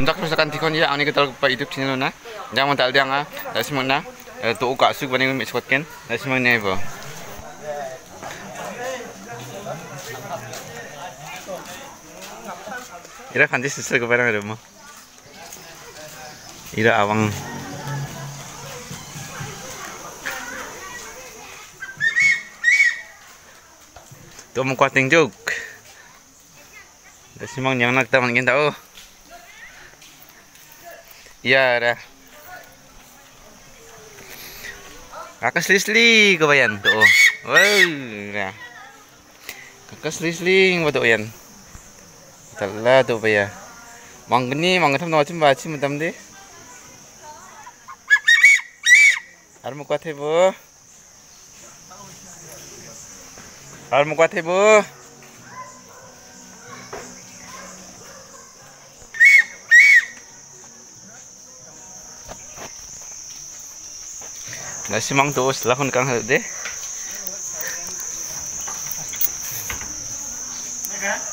Amjak terus akan tikon ya angni ketal pa YouTube channel na. Jangan tal dia nga. Dasimang na. Tu uka suk bani mi skotken. Dasimang nei bo. Ira kanti sister ko parang mo. Ira awang. Tu mo kwating juk. Dasimang yang nak taman kita oh. Iya dah. Kakak selisling kau bayan tu. Wow, dah. Kakak selisling betul bayan. Telah tu bayar. Manggni manggatam macam baca macam deh. Armu kuat hebo. Armu kuat hebo. Nasi mang tu setelah kau kang deh.